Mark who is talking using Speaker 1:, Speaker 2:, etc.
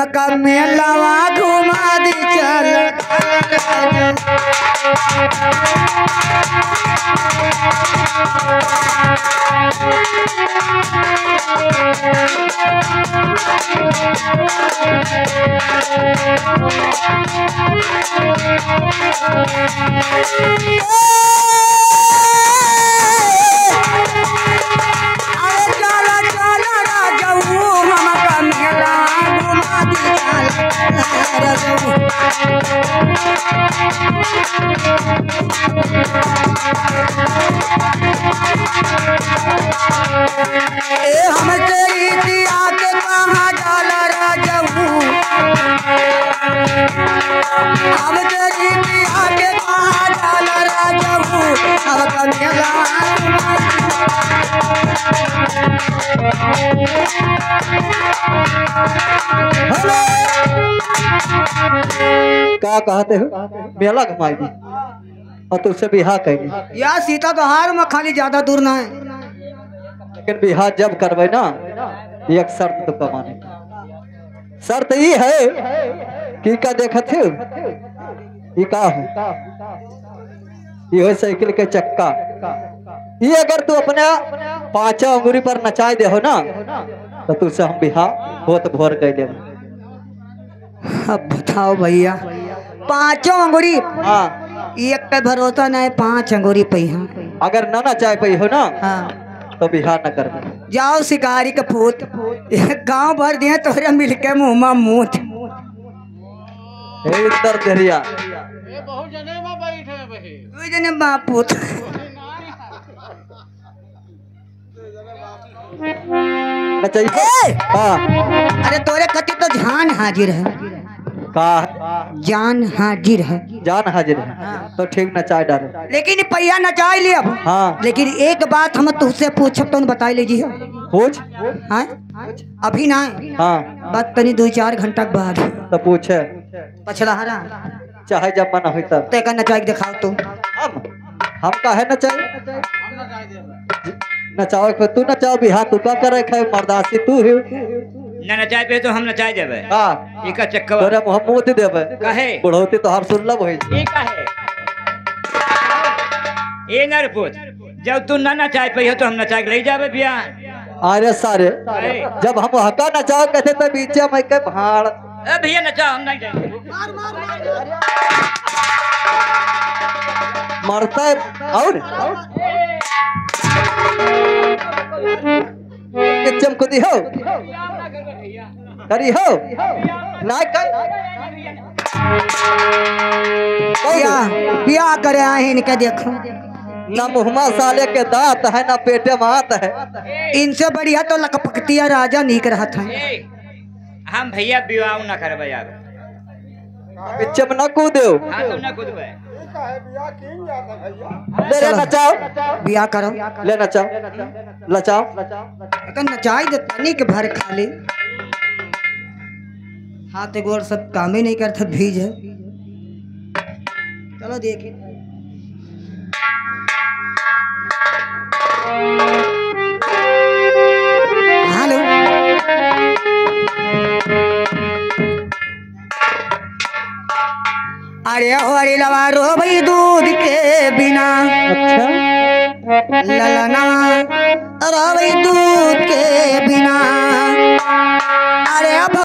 Speaker 1: हमका मेलावा घुमा दी चल हम तेरी दिया के कहाँ जाला राजू हम तेरी दिया के कहाँ जाला राजू अब कन्या
Speaker 2: क्या कहते हो मेला घुमाएगी और तुझसे बिहार कहेगी
Speaker 1: या सीता तो हार में खाली ज्यादा दूर ना है
Speaker 2: लेकिन बिहार जब करवे ना एक शर्त तो कमाने की शर्त ये है कि का देखत हो ये का हो ये साइकिल के चक्का ये अगर तू अपने 5 अंगुरी पर नचाए दे हो ना तो तुझसे हम बिहार बहुत भोर कह दे।
Speaker 1: अब बताओ भैया 5 अंगूरी
Speaker 2: हाँ
Speaker 1: एक पे भरोसा नहीं 5 अंगूरी पहिया
Speaker 2: अगर ना नचाए पई हो ना
Speaker 1: हाँ
Speaker 2: तो बिहार न कर
Speaker 1: जाओ शिकारी का फूट गांव भर दिए तोरे मिलके मुँह मूठ
Speaker 2: उत्तर दरिया
Speaker 1: जने बापूत
Speaker 2: नचाइए हाँ
Speaker 1: अरे तोरे कति तो जान हाजिर है
Speaker 2: का
Speaker 1: जान हाजिर है
Speaker 2: जान हाजिर है तो ठीक नचाए डाले
Speaker 1: लेकिन पहिया नचाई लिया
Speaker 2: हाँ
Speaker 1: लेकिन एक बात हम तुझसे पूछब तो बताई लीजिए
Speaker 2: पूछ
Speaker 1: हाँ अभी ना
Speaker 2: हाँ
Speaker 1: बात तनी 2-4 घंटा के बाद
Speaker 2: तो पूछे
Speaker 1: पछला हरा
Speaker 2: चाहे जब मन हो तब
Speaker 1: तो एक नचाई के दिखाओ तू
Speaker 2: हम काहे नचाए नचाओ तू नचाओ बिहार तू का करे खाए मर्दासी तू ही
Speaker 3: ना नचाए पे तो हम नचाए देबे
Speaker 2: हां
Speaker 3: एका चक्का
Speaker 2: तोरे मोहम्मद देबे
Speaker 3: काहे
Speaker 2: बुढ़ौती तो हर सुनलब होई
Speaker 3: ई काहे ए नरपुत जब तू ना नचाए पे तो हम नचा के ले जाबे बियाह
Speaker 2: अरे सारे जब हम हका नचाओ कहते तो बीचे में के भाड़
Speaker 3: ए भैया नचा हम नहीं जाएंगे
Speaker 2: मरता है और चमकुदी हो करी हो ना कर
Speaker 1: ब्याह करे आए इनके देखो
Speaker 2: ना मुहमा साले के दांत है ना पेटे मात है
Speaker 1: इनसे बढ़िया तो लकपकतिया राजा नीक रहा था
Speaker 3: हम भैया विवाह ना करबे यार
Speaker 2: पीछे में न कूदो
Speaker 3: हां तुम ना कूदबे
Speaker 2: ले नचाओ
Speaker 1: ब्याह करो
Speaker 2: ले नचाओ लचाओ
Speaker 1: अगर नचाई दे तनी के भर खाली हाथ गोर सब काम ही नहीं करता भीज है चलो देखे हेलो अरे हो अरे लवा रो भाई दूध के बिना
Speaker 2: अच्छा
Speaker 1: ललना रो भाई दूध के बिना